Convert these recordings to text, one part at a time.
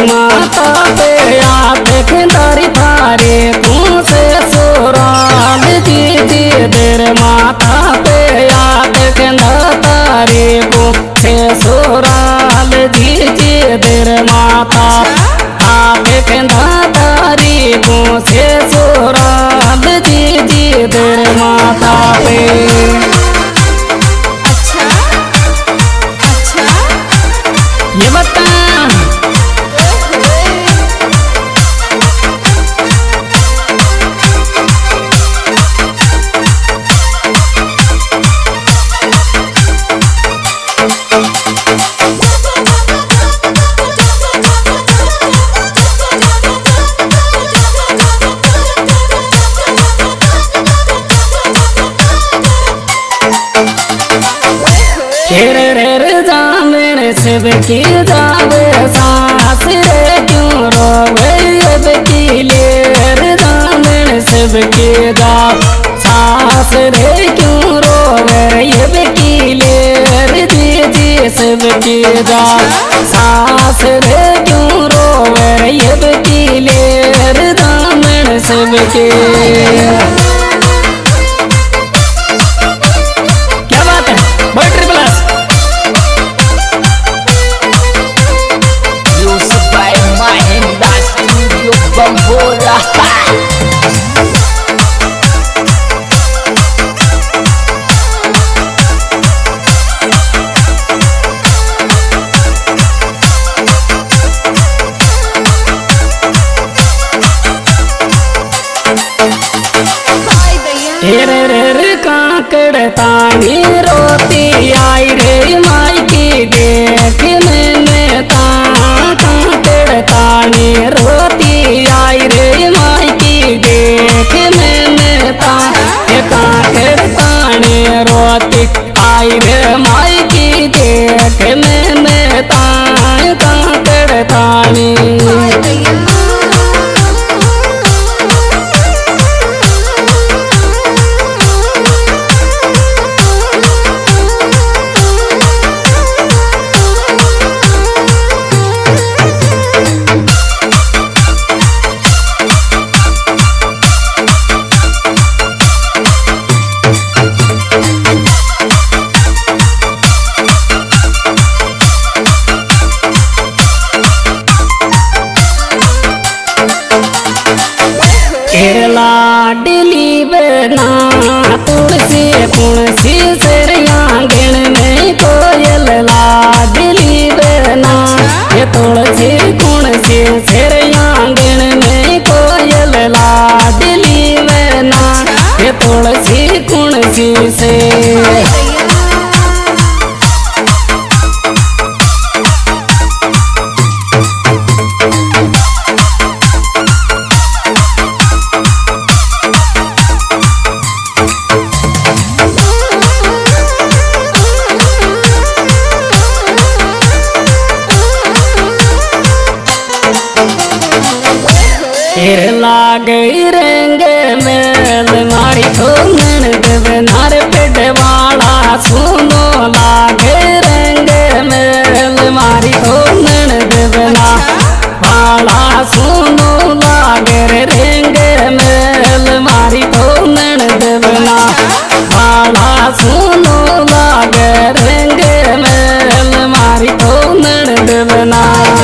माता पे आते खिंदारी थारे तू से सुराल जी जी देर माता पे आते खिंदा तारे को से सुराल जी जी देर माता आते खिंदा तारी को से सुराल जी जी देर माता पे। ये बता शिव की जावे सास रे क्यों रोवे अब की लेर दामन शिव की जाव सास रे क्यों रोवे अब की लेर जी जी शिव की जाव सास रे क्यों रोवे अब की लेर दामन शिव की। क्या बात है बैटरी प्लस Bambola काकड़ तानी रोती आई रे माई की देख मैंने काकड़ तानी रोती आई रे माई की देख मैंने काकड़ तानी रोती आई रे माई की देख मैंने काकड़ तानी। लाडली बना तुलसी पुणसी सिर आंगन में कोयल लाडली बना ये तुलसी पुणसी सिर आंगन में कोयल लाडली बना ये तुलसी पुणसी से। गई रंग मेल मारी तो ननद नार पेट वाला सुनो लागे रंग मेल मारी तो ननद बना वाला सुनो लागे रंग मेल मारी तो ननद बना वाला सुनो लागे रंग मेल मारी तो ननद बना।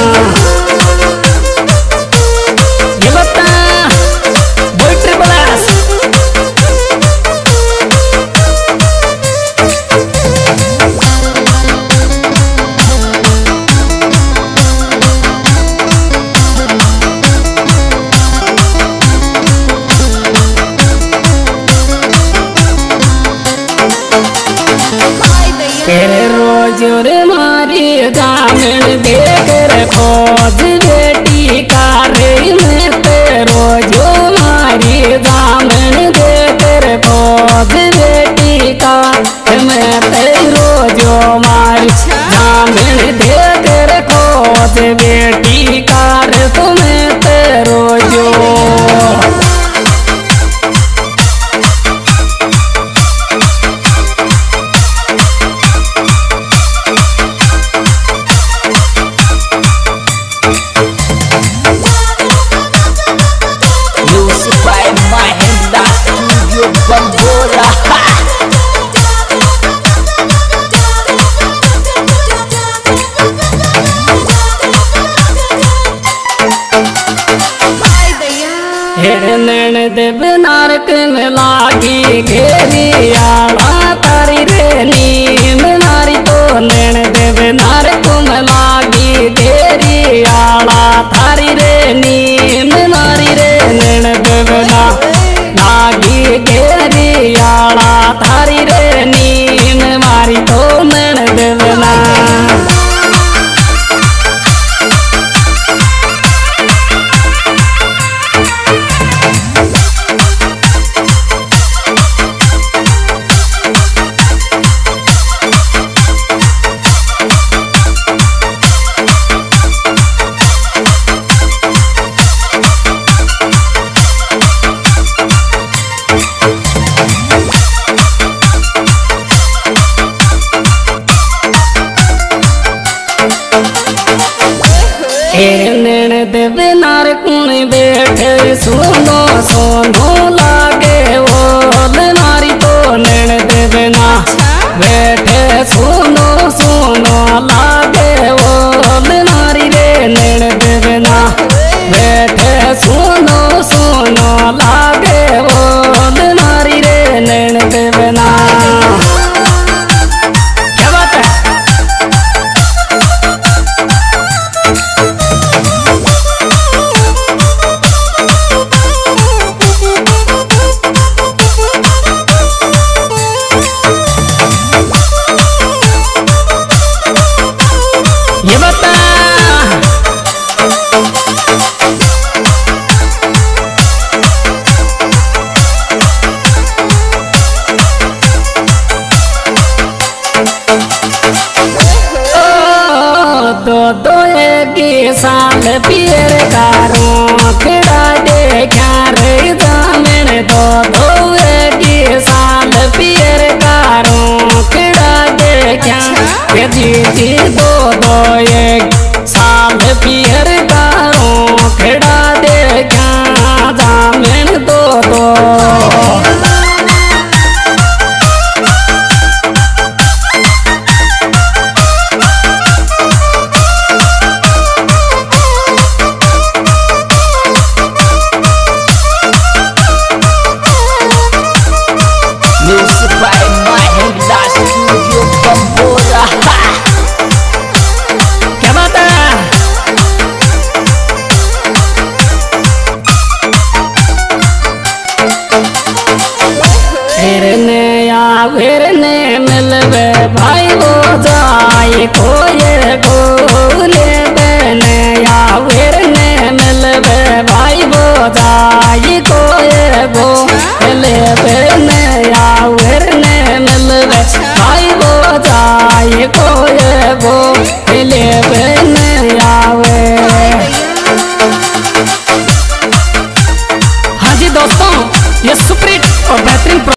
रोज मारी दामन देख खोज बेटी का रे में रोज मारी दामन देख खोज बेटी का मैं रोज मारी दामन देख खोज बेटी का रे तुम्हें रोजो। नैन देव नारक में लागी घेरी आड़ा तारी रे नीम नारी तो नैन देव नारक में लागी घेरी आड़ा थारी रे नीम नारी रे नैन देव लागी घेरी आड़ा थारी रे नीम मारी तो नैन देव ना नैन देव नार कुण बैठे सुनो सोनो लागे ओल नारी तो नैन देव ना बैठे सुनो सोनो लागे ओल नारी रे नैन देव ना बैठे सुनो सोनो लागे ओल नारी रे नैन देव ना क्या बात है। ये बता दो एक साल पियर कारो खड़ा देखा रे जामन दो एक साल पियर कारो खड़ा देखा जी दो एक साल पियर कारो खड़ा देखा जामन दो Music by Mahindra Studio Bambora. क्या बात है। फिरने मिलवे भाई वो जाए कोई गोले बने या फिरने मिलवे भाई वो जाए कोई गोले बने या फिरने मिलवे भाई वो जाए कोई गोले बने आवे। हाँ जी दोस्तों, ये सुप्रीत और बेहतरीन